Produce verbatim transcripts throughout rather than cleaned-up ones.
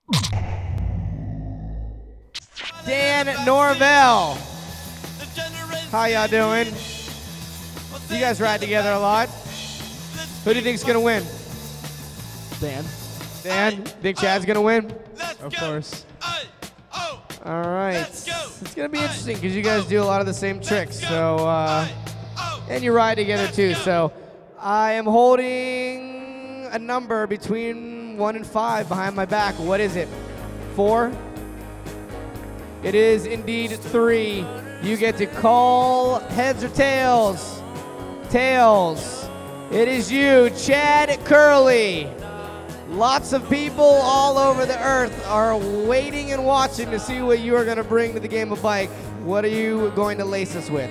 Dan Norvell. How y'all doing? You guys ride together a lot. Who do you think's gonna win? Dan. Dan? Think Chad's gonna win? Of course. All right. It's gonna be interesting because you guys do a lot of the same tricks. So, uh, and you ride together too. So, I am holding a number between one and five behind my back. What is it? Four? It is indeed three. You get to call heads or tails. Tails. It is you, Chad Kerley. Lots of people all over the earth are waiting and watching to see what you are going to bring to the game of bike. What are you going to lace us with?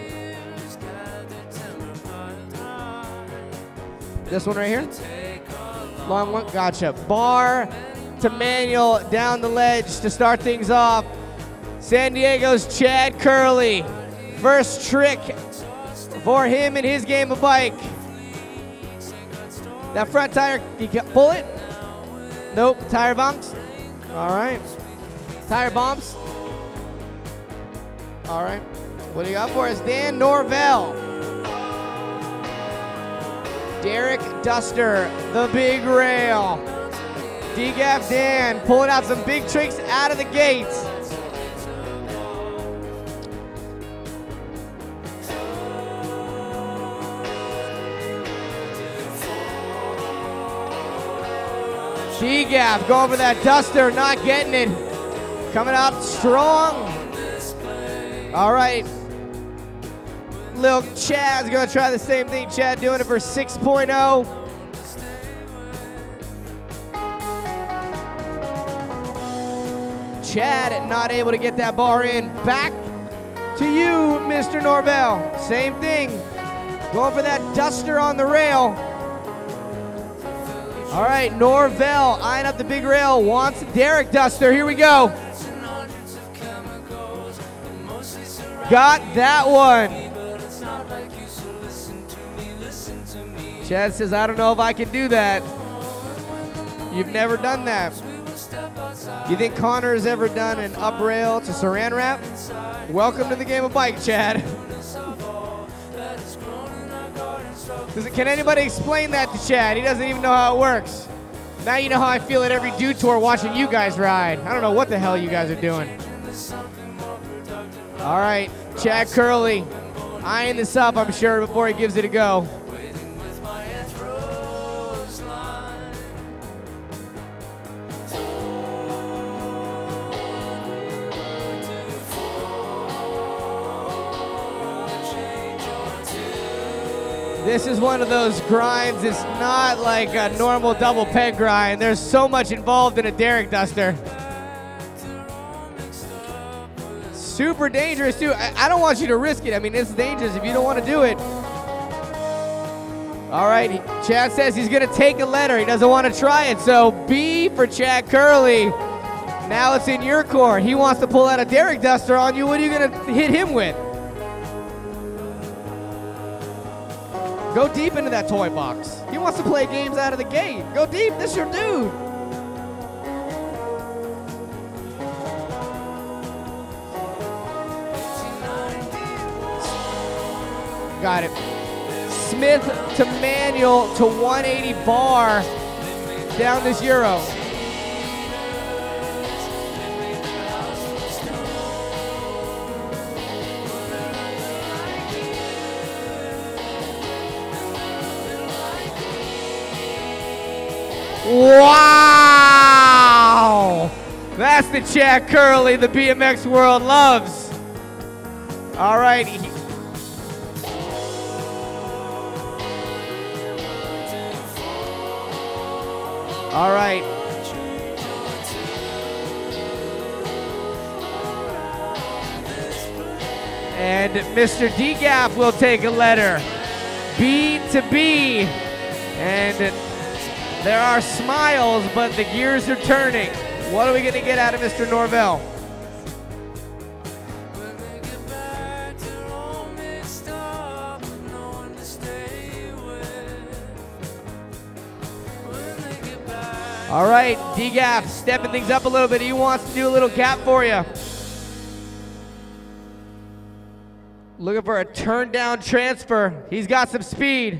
This one right here? Long one? Gotcha. Bar to manual down the ledge to start things off. San Diego's Chad Kerley. First trick for him in his game of bike. That front tire, you can pull it? Nope. Tire bumps? All right. Tire bumps? All right. What do you got for us? Dan Norvell. Derek Duster, the big rail. D-Gap Dan pulling out some big tricks out of the gate. D-Gap going for that Duster, not getting it. Coming out strong. All right. Lil Chad's gonna try the same thing. Chad doing it for six point oh. Chad not able to get that bar in. Back to you, Mister Norvell. Same thing. Going for that Duster on the rail. All right, Norvell eyeing up the big rail. Wants Derek Duster. Here we go. Got that one. Chad says, I don't know if I can do that. You've never done that. You think Connor has ever done an up rail to saran wrap? Welcome to the game of bike, Chad. Does it, can anybody explain that to Chad? He doesn't even know how it works. Now you know how I feel at every dude tour watching you guys ride. I don't know what the hell you guys are doing. All right, Chad Kerley eyeing this up, I'm sure, before he gives it a go. This is one of those grinds. It's not like a normal double peg grind. There's so much involved in a Derek Duster. Super dangerous too. I, I don't want you to risk it. I mean, it's dangerous if you don't want to do it. All right, Chad says he's gonna take a letter. He doesn't want to try it, so B for Chad Kerley. Now it's in your court. He wants to pull out a Derek Duster on you. What are you gonna hit him with? Go deep into that toy box. He wants to play games out of the gate. Go deep, this is your dude. Got it. Smith to manual to one eighty bar down this Euro. Wow! That's the Chad Kerley the B M X world loves. All right. All right. And Mister D-Gap will take a letter. B to B. And there are smiles, but the gears are turning. What are we going to get out of Mister Norvell? All right, D-Gap stepping things up a little bit. He wants to do a little gap for you. Looking for a turn down transfer. He's got some speed.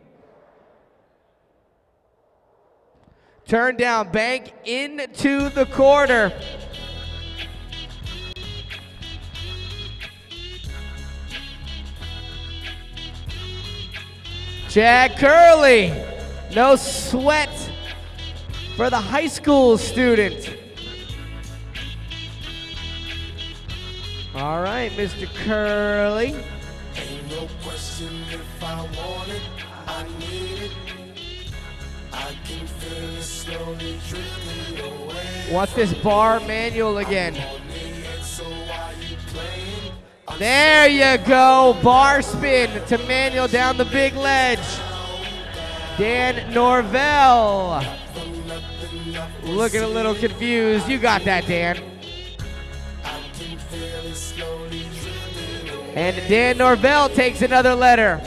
Turn down, bank into the quarter. Chad Kerley, no sweat for the high school student. All right, Mister Kerley. Ain't no question if I want it, I need it. I can feel it slowly drifting away. What's this bar manual again? There you go, bar spin to manual down the big ledge. Dan Norvell. Looking a little confused. You got that, Dan. And Dan Norvell takes another letter.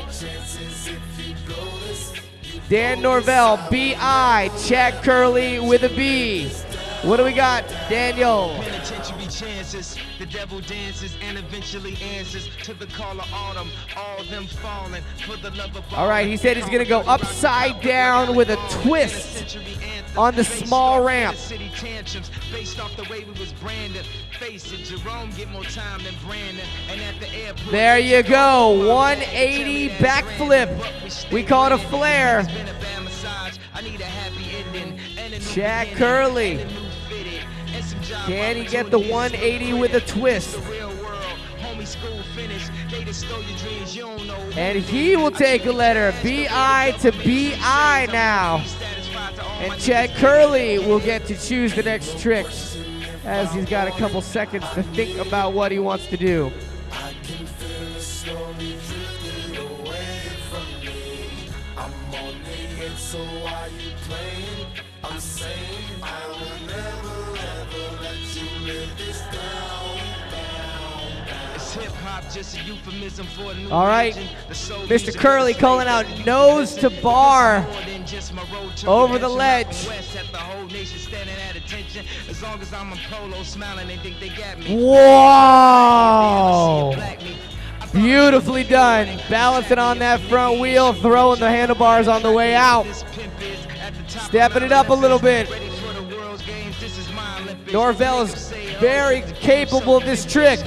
Dan Norvell, B I, Chad Kerley with a B. What do we got, Daniel? Penitentiary chances, the devil dances and eventually answers to the call of autumn. All them falling for the love of all right, he said he's gonna go upside down with a twist on the small ramp. City tantrums based off the way we was branded. Face it, Jerome get more time than Brandon. And at the airport, there you go, one eighty backflip. We call it a flare. Chad Kerley. Can he get the one eighty with a twist? And he will take a letter, B I to B I now. And Chad Kerley will get to choose the next trick as he's got a couple seconds to think about what he wants to do. I can feel it slowly drifting away from me. I'm on the edge, so why you playing? I'm saying I will never ever let you live this down, down, down. It's hip hop, just a euphemism for a new all right, legend. Mister Kerley calling out nose to bar over the ledge. As long as I'm in polo smiling, they think they got me. Whoa! Beautifully done. Balancing on that front wheel, throwing the handlebars on the way out. Stepping it up a little bit. Norvell is very capable of this trick.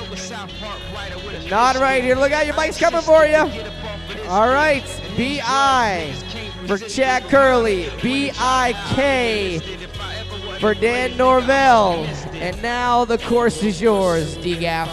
Not right here. Look out, your bike's coming for you. All right, B I for Chad Kerley. B I K for Dan Norvell. And now the course is yours, D-Gap.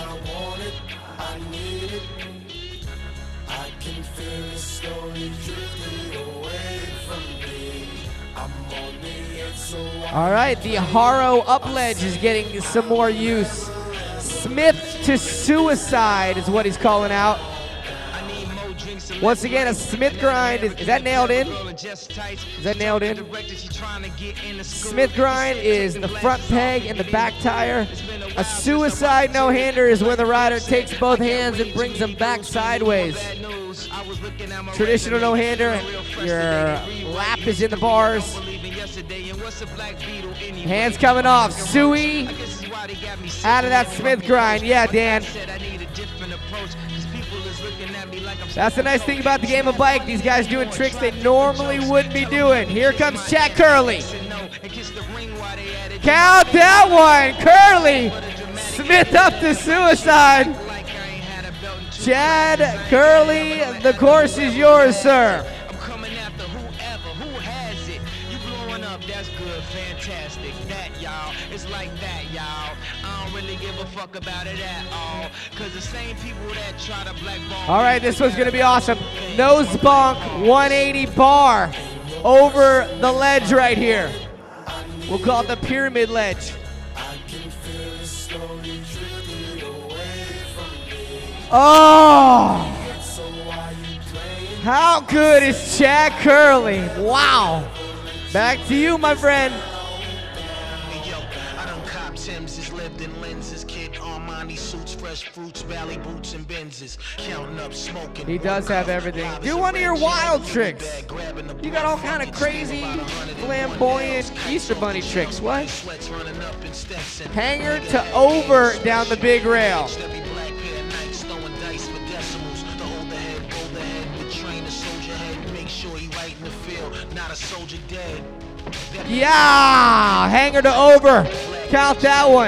All right, the Haro up ledge is getting some more use. Smith to suicide is what he's calling out. Once again, a Smith grind. Is, is that nailed in? Is that nailed in? Smith grind is the front peg and the back tire. A suicide no-hander is where the rider takes both hands and brings them back sideways. Traditional no-hander, your lap is in the bars. Hands coming off. Suey out of that Smith grind. Yeah, Dan. That's the nice thing about the game of bike. These guys doing tricks they normally wouldn't be doing. Here comes Chad Kerley. Count that one. Kerley. Smith up to suicide. Chad Kerley, the course is yours, sir. I'm coming after whoever, who has it. You blowing up, that's good, fantastic. That, y'all, it's like that, y'all. I don't really give a fuck about it at all. Cause the same people that try to blackball. All right, this one's gonna be awesome. Nose bonk, one eighty bar over the ledge right here. We'll call it the pyramid ledge. Oh! How good is Chad Kerley? Wow. Back to you, my friend. Hey, yo, I done cop Tim's, lived in lenses, kid Armani suits, fresh fresh fruits, valley boots, and Benzes. Counting up smoking. He does have everything. Do one of your wild tricks. You got all kind of crazy, flamboyant Easter Bunny tricks. What? Hanger to over down the big rail. Yeah! Hanger to over. Count that one.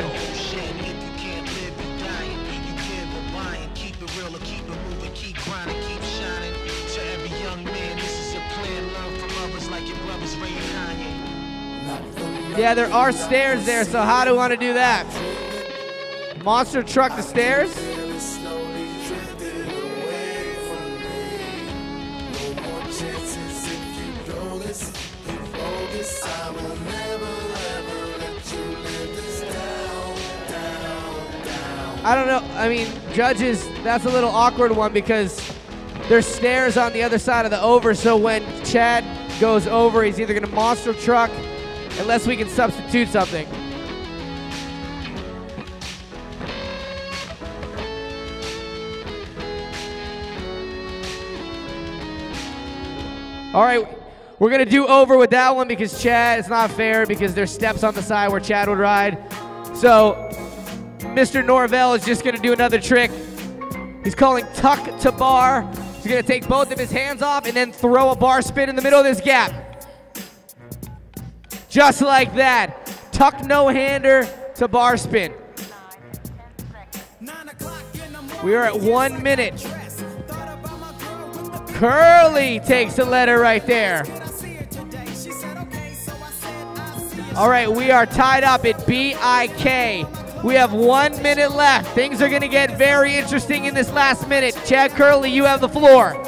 Yeah, there are stairs there, so how do we want to do that? Monster truck the stairs? I don't know. I mean, judges, that's a little awkward one because there's stairs on the other side of the over, so when Chad goes over, he's either going to monster truck unless we can substitute something. All right, we're gonna do over with that one because Chad, it's not fair because there's steps on the side where Chad would ride. So Mister Norvell is just gonna do another trick. He's calling tuck to bar. He's gonna take both of his hands off and then throw a bar spin in the middle of this gap. Just like that. Tuck no-hander to bar spin. We are at one minute. Kerley takes the letter right there. All right, we are tied up at B I K. We have one minute left. Things are gonna get very interesting in this last minute. Chad Kerley, you have the floor.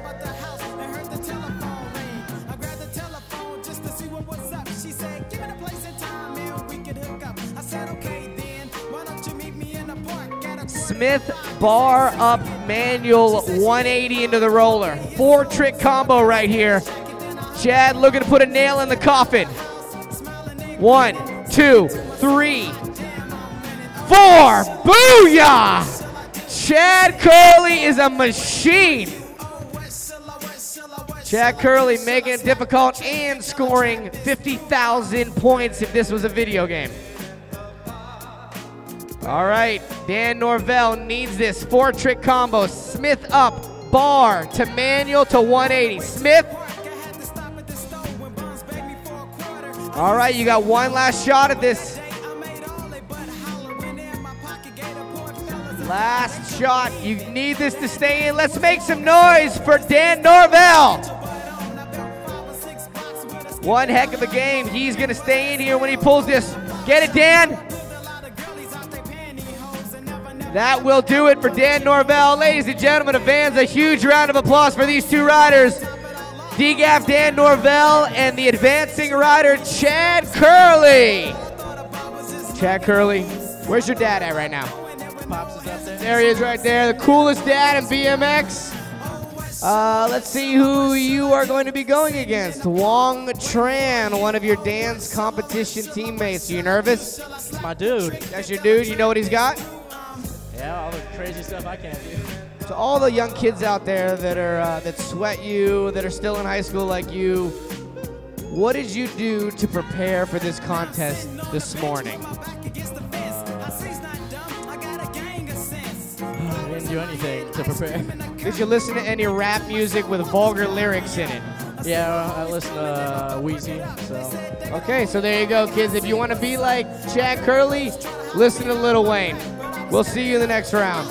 Smith bar up manual one eighty into the roller. Four trick combo right here. Chad looking to put a nail in the coffin. One, two, three, four. Booyah! Chad Kerley is a machine. Chad Kerley making it difficult and scoring fifty thousand points if this was a video game. All right, Dan Norvell needs this four trick combo. Smith up, bar to manual to one eighty. Smith. All right, you got one last shot at this. Last shot, you need this to stay in. Let's make some noise for Dan Norvell. One heck of a game. He's gonna stay in here when he pulls this. Get it, Dan. That will do it for Dan Norvell. Ladies and gentlemen of Vans, a huge round of applause for these two riders. D G A F Dan Norvell and the advancing rider Chad Kerley. Chad Kerley, where's your dad at right now? Pops is up there. There he is right there, the coolest dad in B M X. Uh, let's see who you are going to be going against. Wong Tran, one of your Dan's competition teammates. Are you nervous? That's my dude. That's your dude, you know what he's got? Yeah, all the crazy stuff I can't do. To all the young kids out there that are uh, that sweat you, that are still in high school like you, what did you do to prepare for this contest this morning? I didn't do anything to prepare. Did you listen to any rap music with vulgar lyrics in it? Yeah, I listen to uh, Wheezy, so. Okay, so there you go, kids. If you want to be like Chad Kerley, listen to Lil Wayne. We'll see you in the next round.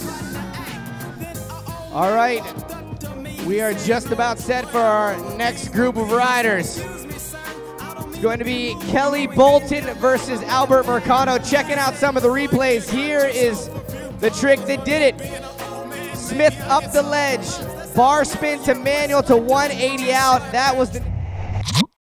All right, we are just about set for our next group of riders. It's going to be Kelly Bolton versus Albert Mercado. Checking out some of the replays. Here is the trick that did it. Smith up the ledge, bar spin to manual to one eighty out. That was the